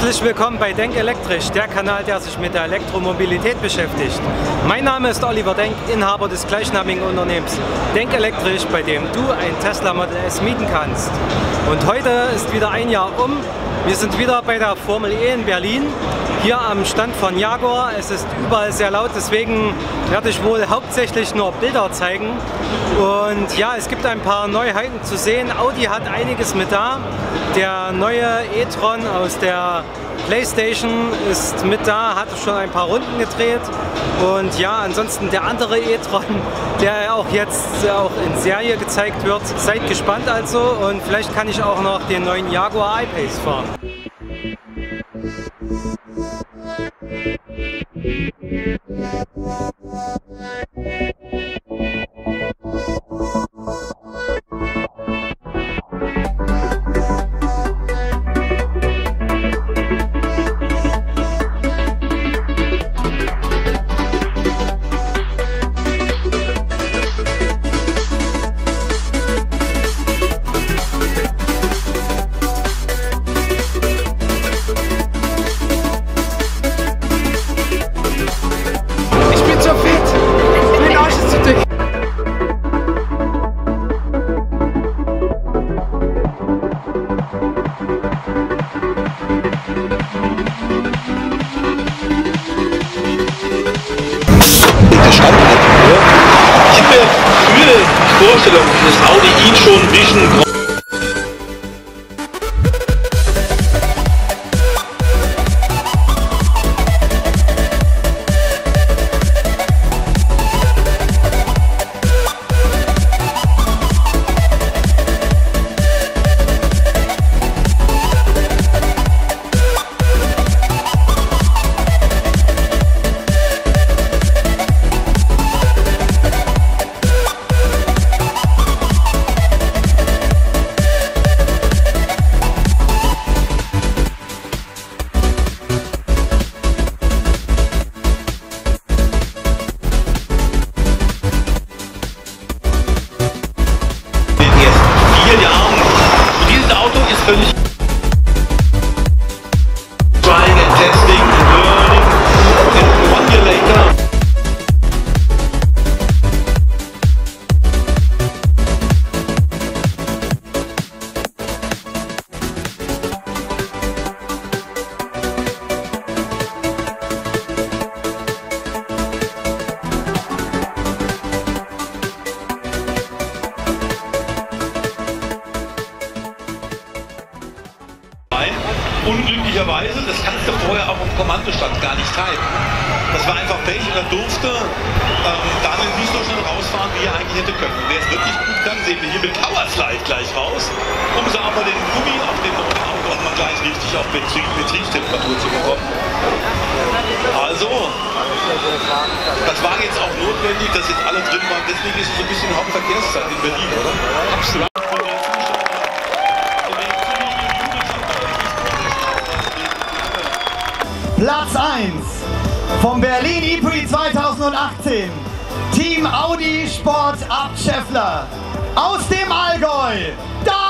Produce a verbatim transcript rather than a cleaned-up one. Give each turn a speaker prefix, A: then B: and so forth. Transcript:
A: Herzlich willkommen bei Denk Elektrisch, der Kanal, der sich mit der Elektromobilität beschäftigt. Mein Name ist Oliver Denk, Inhaber des gleichnamigen Unternehmens Denk Elektrisch, bei dem du ein Tesla Model S mieten kannst. Und heute ist wieder ein Jahr um. Wir sind wieder bei der Formel E in Berlin, hier am Stand von Jaguar. Es ist überall sehr laut, deswegen werde ich wohl hauptsächlich nur Bilder zeigen. Und ja, es gibt ein paar Neuheiten zu sehen. Audi hat einiges mit da. Der neue e-tron aus der PlayStation ist mit da, hat schon ein paar Runden gedreht. Und ja, ansonsten der andere e-tron, der auch jetzt auch in Serie gezeigt wird. Seid gespannt also, und vielleicht kann ich auch noch den neuen Jaguar I-Pace fahren.
B: Vorstellung des Audi e-tron Vision. Jahren. Und dieses Auto ist völlig trying and testing and learning and one year later. Unglücklicherweise, das kannst du vorher auch im Kommandostand gar nicht teilen. Das war einfach Pech, und er durfte ähm, Daniel nicht so schnell rausfahren, wie er eigentlich hätte können. Wer es wirklich gut kann, sehen wir hier mit Powerslide gleich raus, um so aber den Gummi auf dem neuen Auto auch mal gleich richtig auf Betrieb, Betriebstemperatur zu bekommen. Also, das war jetzt auch notwendig, dass jetzt alle drin waren. Deswegen ist es so ein bisschen Hauptverkehrszeit in Berlin, oder? Absolut.
C: Platz eins vom Berlin E-Prix zweitausendachtzehn, Team Audi Sport Abt Scheffler aus dem Allgäu. Da